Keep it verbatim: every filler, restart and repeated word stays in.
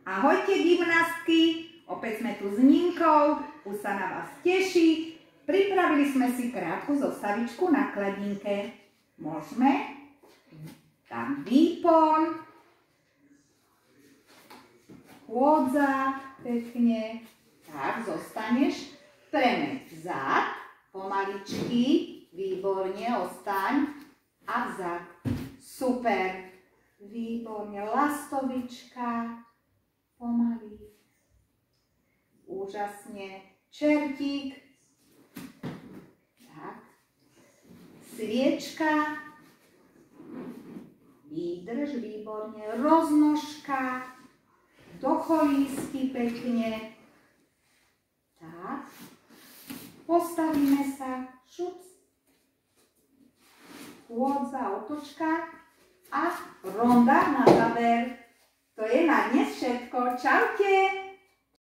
Ahojte gymnastky, opäť sme tu s Ninkou, už sa na vás teší. Pripravili sme si krátku zostavičku na kladinke. Môžeme tam výpon, chôdza, pekne, tak zostaneš, premeď vzad, pomaličky, výborne, ostaň a vzad. Super, výborne, lastovička, pomaly, úžasne, čertík, tak, sviečka, výdrž, výborne, roznožka, do kolísky pekne, tak, postavíme sa, šup, chôdza, otočka a ronda na záver. To je na dnes všetko. Čaute!